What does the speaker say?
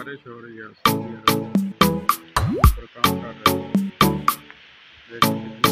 बारिश हो रही है सऊदी अरब में, ऊपर काम कर रहे हैं। देखो कितनी